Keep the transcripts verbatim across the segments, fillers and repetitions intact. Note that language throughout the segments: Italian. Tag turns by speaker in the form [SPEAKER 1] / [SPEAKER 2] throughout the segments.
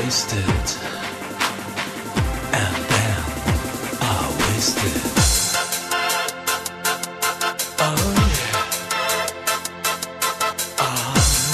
[SPEAKER 1] wasted, and then I wasted. Oh yeah. Ah.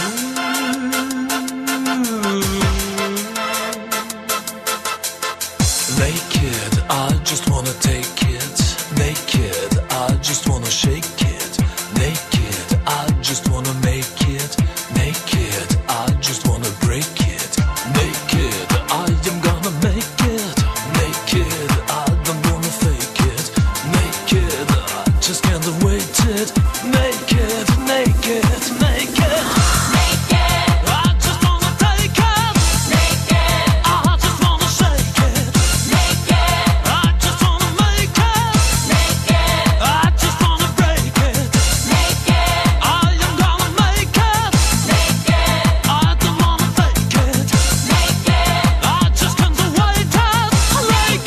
[SPEAKER 1] Naked, I just wanna take it. Naked, I just wanna shake it. Naked, I just wanna make it. Naked, I just wanna break it. Naked, I am gonna make it. Naked, I don't wanna fake it. Naked, I just can't wait it. Naked, naked, naked. I just wanna take it. I just wanna shake it. I just wanna make it. I just wanna break it. I am gonna make it. I don't wanna fake it. I just can't wait it. Like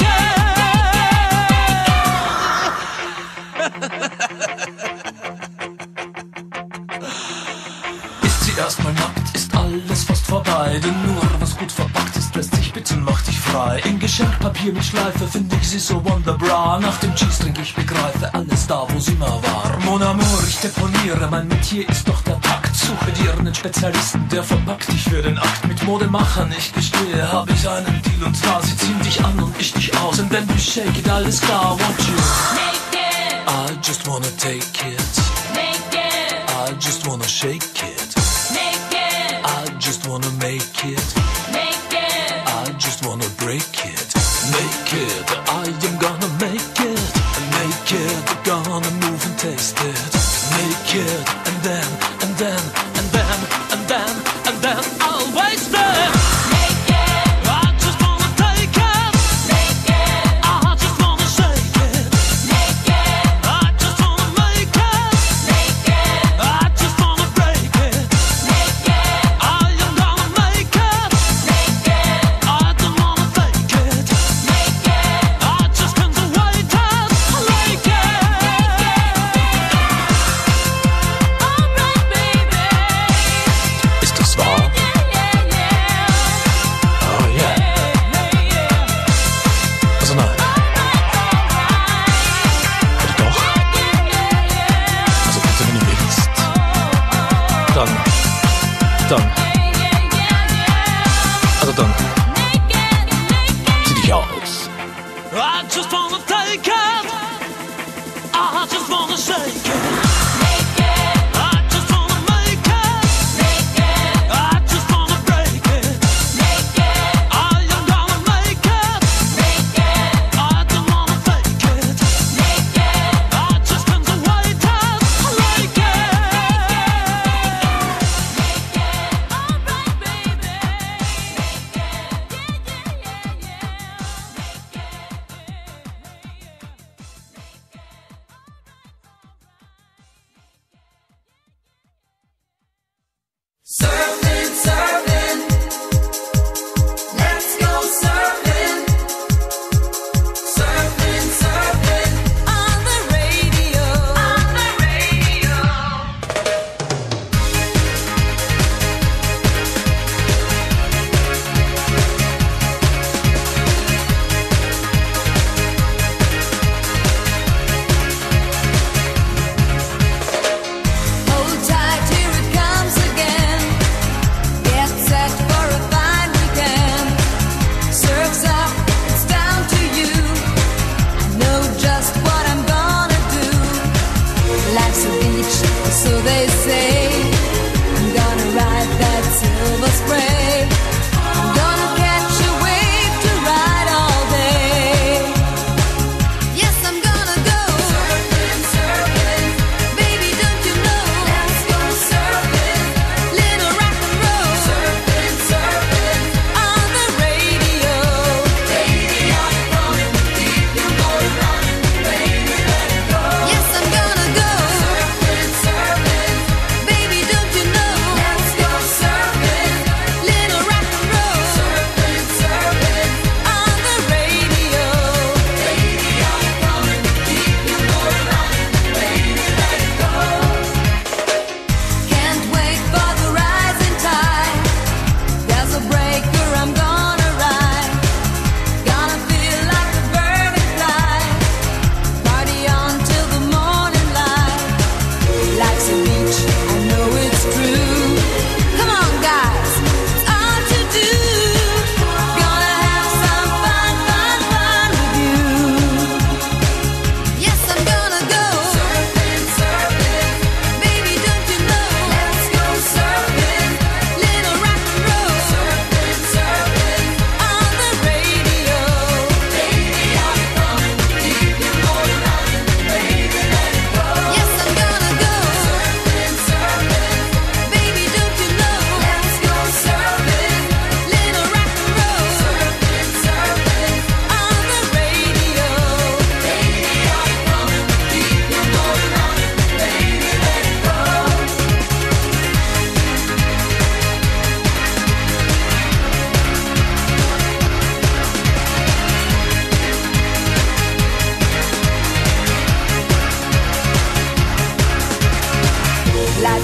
[SPEAKER 1] Ist sie erstmal nackt, ist alles fast vorbei. Denn nur was gut verpackt ist, lässt sich bitten, macht dich frei. In Geschenkpapier mit Schleife finde ich sie so wunderbra. Nach dem G-String ich begreife alles da, wo sie mal war. Mon amour, ich deponiere, mein Metier ist doch der Takt. Suche dir einen Spezialisten, der verpackt dich für den Akt. Mit Modemachern, ich gestehe, hab ich einen Deal und zwar, sie ziehen dich an und ich dich aus. Und wenn du shake it, alles klar, want you. I just wanna take it. I just wanna shake it. I just wanna make it. I just wanna break it. Naked, I am gonna make it. Naked, gonna move and taste it. Naked, and then, and then, and then, and then, and then I'll waste it. I just wanna take it. I just wanna shake it. I just wanna make it. I just wanna break it. I am gonna make it. I don't wanna fake it. I just can't wait it. Like Alright, baby. Ist das wahr? Oh yeah. Also nein. Oder doch? Also bitte, wenn du willst. Dann. Dann. Also dann. Zieh dich aus. I just wanna take it. I just wanna shake it. I just wanna make it. I just wanna break it. I am gonna make it. I don't wanna fake it. I just can't wait it. Like Alright, baby.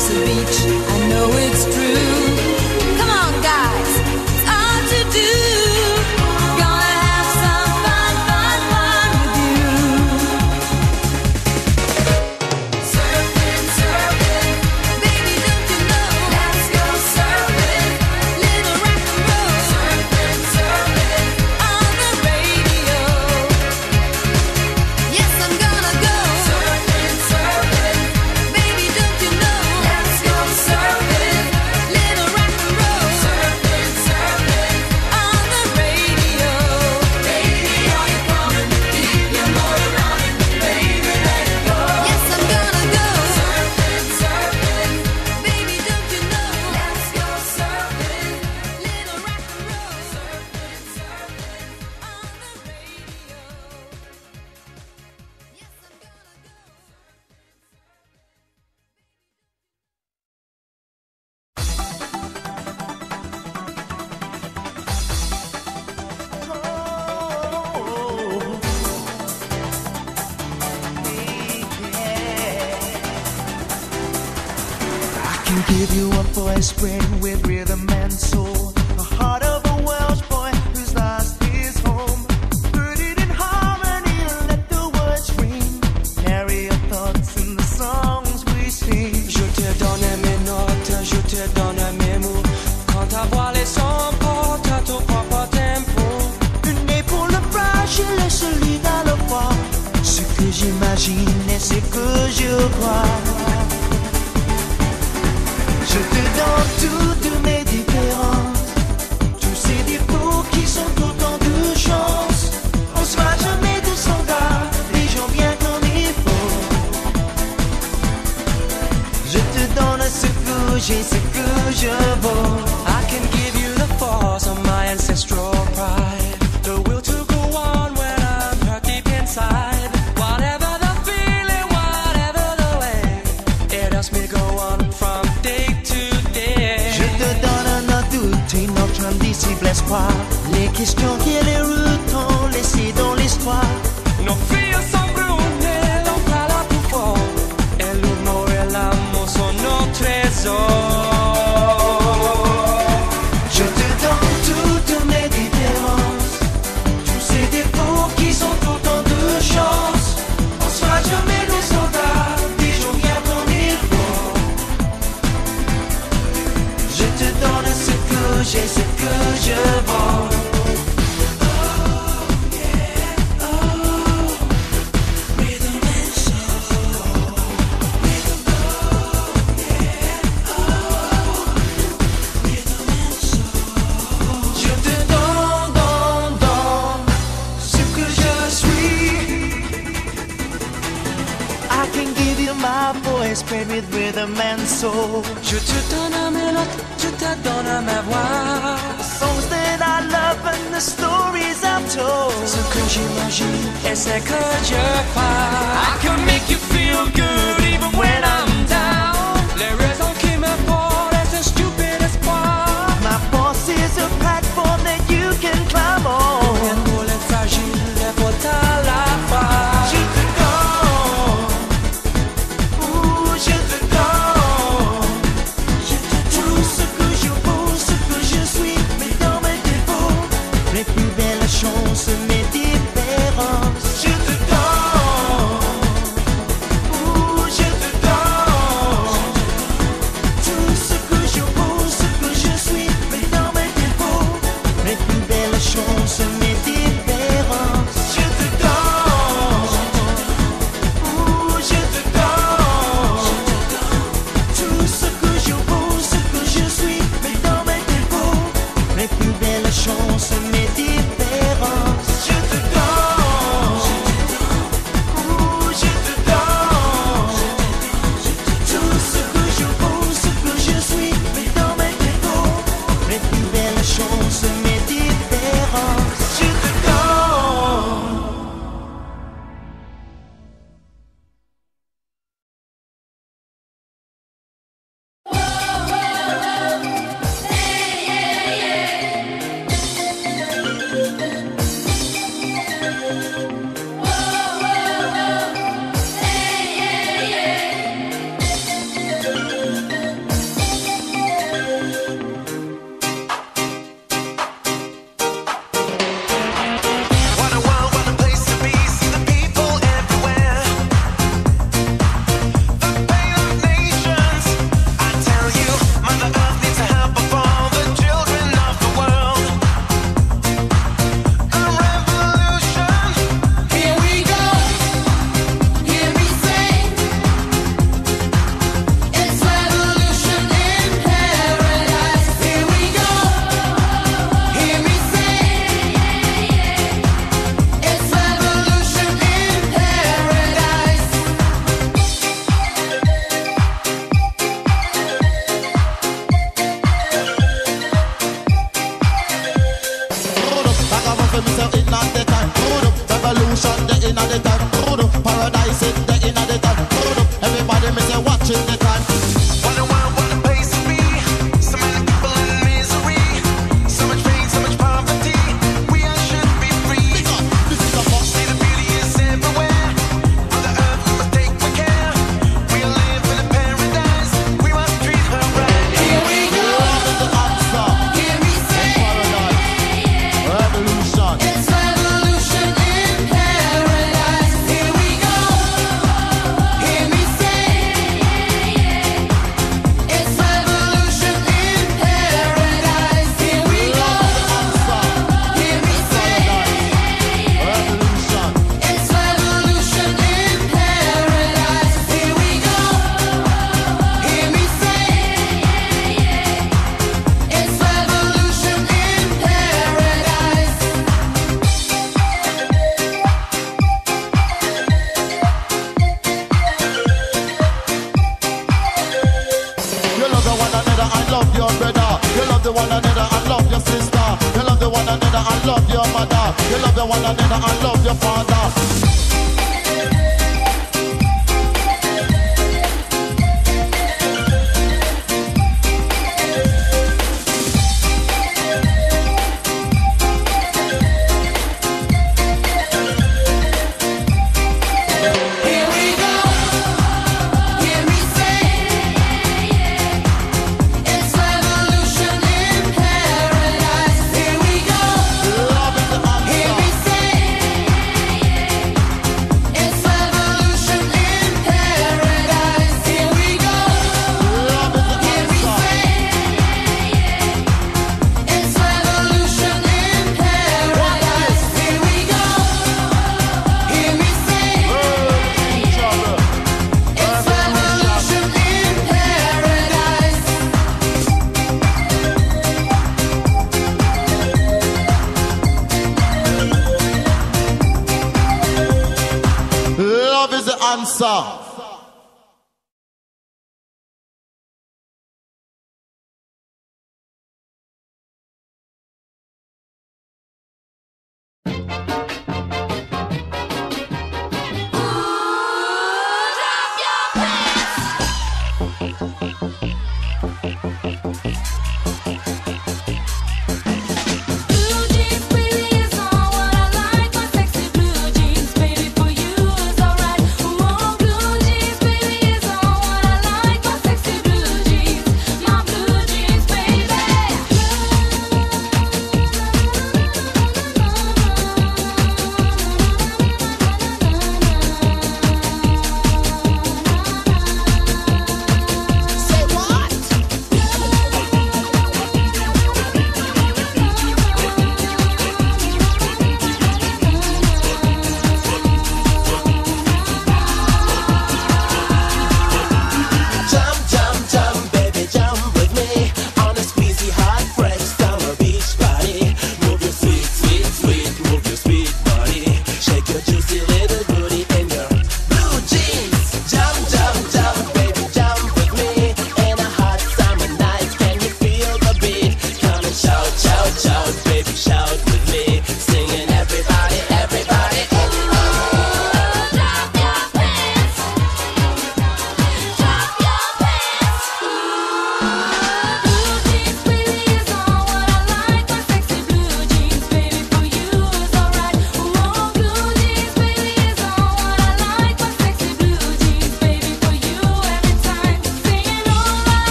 [SPEAKER 2] loves the beach, I know it's true. Come on guys, it's hard to do. Gonna have some fun, fun, fun with you. Surfing, surfing, baby don't you know? Let's go surfing, little rock and roll. Surfing, surfing, on the radio. Yes, I'm gonna go. Surfing, surfing, baby don't you know? Let's go surfing, little rock and roll. Surfing, surfing, on the radio. Baby, are you coming? Keep your motor running, baby, let it go. Yes, I'm gonna go. Surfing, surfing, baby don't you know? Let's go surfing, little rock and roll. Surfing, surfing, on the radio. Yes, I'm gonna go.
[SPEAKER 3] I can give you a voice spring with rhythm and soul. The heart of a Welsh boy who's lost his home. Put it in harmony and let the words ring. Carry your thoughts in the songs we sing.
[SPEAKER 4] Je te donne mes notes, je te donne mes mots. Quand ta voix les emporte à ton propre tempo.
[SPEAKER 3] Une épaule fragile et solide à la fois. Ce que j'imagine et ce que je crois. Je te donne toutes mes différences, tous ces défauts qui sont autant de chance. On sera jamais de standard, les gens bien comme il faut. Je te donne ce que j'ai, ce que je vaux.
[SPEAKER 4] I can give you the force of my ancestral pride. The will to go on when I'm hurt deep inside. Whatever the feeling, whatever the way, it helps me go on from day to day.
[SPEAKER 3] Je te donne un doute et notre indicible espoir. Les questions et les routes ont laissé dans l'histoire.
[SPEAKER 4] Nos filles sont brunes, l'on parle plus fort. Et l'humour et l'amour sont nos trésors.
[SPEAKER 3] Je te donne toutes mes différences, tous ces défauts qui sont autant de chance. On sera jamais des soldats, des gens bien comme il faut. Je te donne ce que j'ai, ce que je vaux. Je te donne, donne, donne ce que je suis. I can give you my voice paired with rhythm and soul.
[SPEAKER 4] Je te donne mes notes, je te donne ma voix.
[SPEAKER 3] The songs that I love and the stories I've told.
[SPEAKER 4] Ce que j'imagine et ce que je crois. I can make you feel good even when I'm down. Les raisons qui me portent est un stupide espoir.
[SPEAKER 3] My boss is a platform that you can climb on.
[SPEAKER 4] Une boule fragile, les fautes à la fois.
[SPEAKER 3] Je te donne, ouh, je te donne tout ce que je vaux, ce que je suis, mais dans mes défauts, mes plus belles chances, mes différences. Je te donne, ouh, je te donne.
[SPEAKER 5] the time. Paradise is the inna the time. Everybody me say watching the time.
[SPEAKER 6] What a world, what a place to be. So many people in misery. So much pain, so much poverty. We all should be free.
[SPEAKER 5] This is a box.
[SPEAKER 6] See the beauty is everywhere. Mother Earth, we must take with care. We live in a paradise. We must treat her right. Here we go.
[SPEAKER 5] Love is the answer.
[SPEAKER 2] Hear me say,
[SPEAKER 5] Paradise. Revolution.
[SPEAKER 2] it's revolution in paradise. Here we go. Hear me say, it's revolution in paradise. Here we go.
[SPEAKER 5] Answer.
[SPEAKER 2] Hear me say,
[SPEAKER 5] Revolution.
[SPEAKER 2] it's revolution in paradise. Here we go. Hear me say, it's revolution in paradise.
[SPEAKER 5] You love the one another and love your brother. You love the one another and love your sister. You love the one another and love your mother. You love the one another and love your father.
[SPEAKER 2] Here we go. Hear me say, it's revolution in paradise. Here we go.
[SPEAKER 5] Love is the
[SPEAKER 2] Hear me
[SPEAKER 5] answer.
[SPEAKER 2] say, it's revolution in paradise. Here we go.
[SPEAKER 5] Love is the
[SPEAKER 2] Hear me
[SPEAKER 5] answer.
[SPEAKER 2] say, it's revolution in paradise. Here we go. Hear me say,
[SPEAKER 5] Each other.
[SPEAKER 2] it's revolution in paradise.
[SPEAKER 5] Love is the answer.
[SPEAKER 2] Blue jeans, baby, is all what I like. My sexy blue jeans, baby, for you is alright. Oh, blue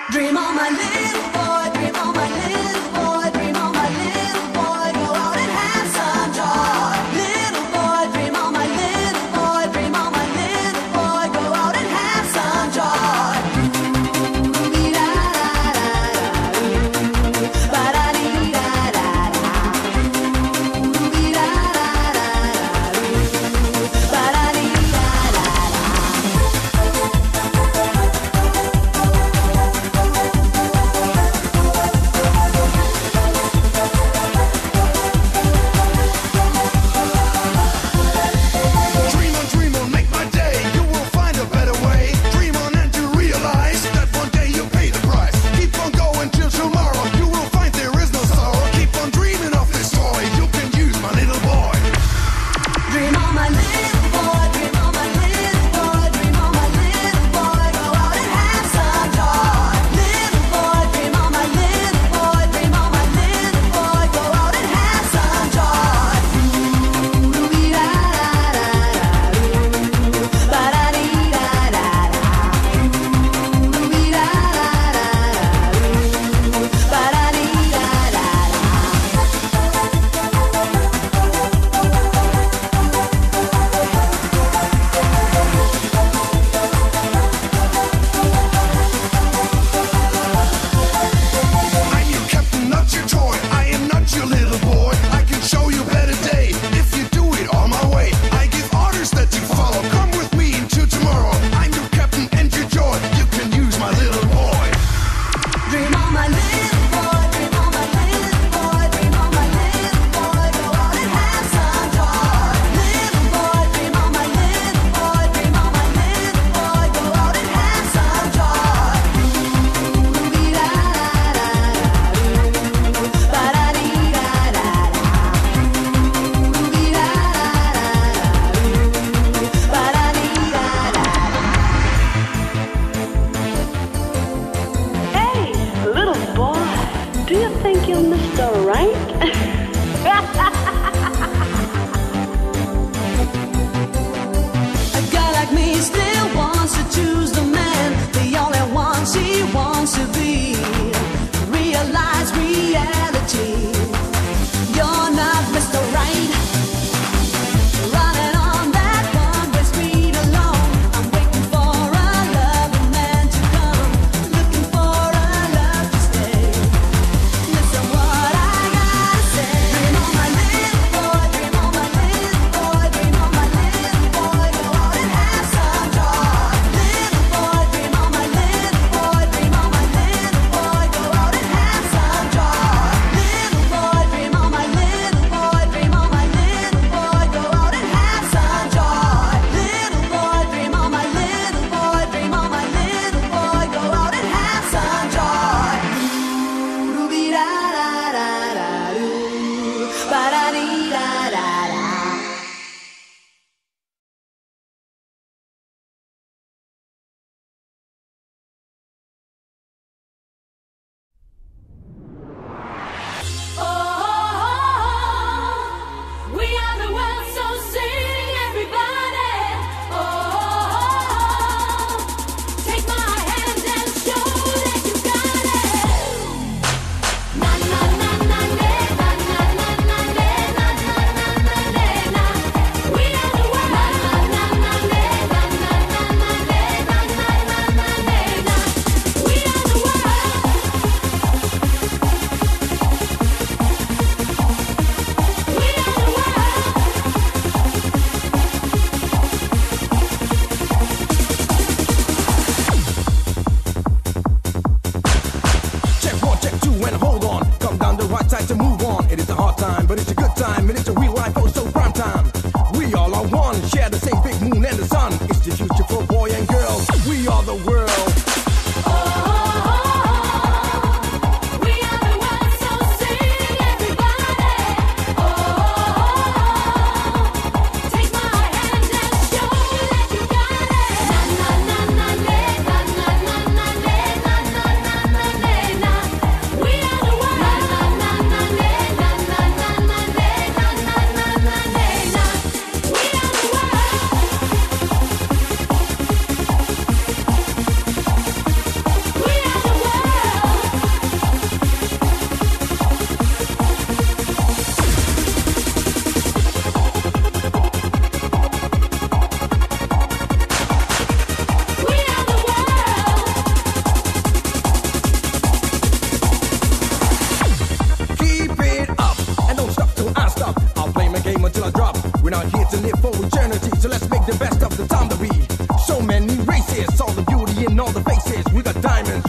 [SPEAKER 2] Dream on my little boy, dream on my little boy, dream on my little boy, go out and have some joy. Little boy, dream on my little boy, dream on my little boy, go out and have some joy.
[SPEAKER 6] Dream on, dream on, make my day. You will find a better way. Dream on and you realize that one day you'll pay the price. Keep on going till tomorrow. You will find there is no sorrow. Keep on dreaming of this toy. You can use my little boy.
[SPEAKER 2] Dream on my little boy, dream on my little boy, dream on my little boy, go out and have some joy. Little boy, dream on my little boy, dream on my little boy, go out and have some joy.
[SPEAKER 6] I'm your captain, not your toy. I am not your little boy. I can show you a better day if you do it all my way. I give orders that you follow. Come with me into tomorrow. I'm your captain and your joy. You can use my little boy.
[SPEAKER 2] Dream on my little boy, dream on my little boy, dream on my little boy, go out and have some joy. Little boy, dream on my little boy, dream on my little boy, go out and have some joy.
[SPEAKER 7] Hey, little boy, do you think you're Mister Right?
[SPEAKER 2] A guy like me still wants to choose the man, the only one she wants to be. Realize reality, you're not Mister Right. Running on that one-way street alone, I'm waiting for a loving man to come, looking for a love to stay. Listen what I gotta say. Dream on my little boy, dream on my little boy, dream on my little boy, go out and have some joy. Little boy, dream on my little boy, dream on my little boy, go out and have some joy. Little boy, dream on my little boy, dream on my little boy, go out and have some joy. Little boy, dream on my little boy, dream on my little boy, go out and have some joy. Doo-dee-da-da-da-da-doo, ba-da-dee-da-da-da.
[SPEAKER 8] Oh, we are the world, so sing everybody. Oh, take my hand and show that you got it. Na na na na na na na na na na na na na na. We are the world. Na na na na na na na na na na na na na. We are the world. We are the world.
[SPEAKER 9] Check one, check two, and hold on. Come down the right side to move on. It is a hard time, but it's a good time, and it's a real life, oh so prime time. We all are one, share the same big moon and the sun. It's the future for boy and girl. We are the world.
[SPEAKER 8] We are the world, so sing everybody. Oh, take my hand and show that you got it. Na na na na na na na na na na na na na. We are the world. Na na na na na na na na na na na.
[SPEAKER 9] traces. All the beauty in all the faces. We got diamonds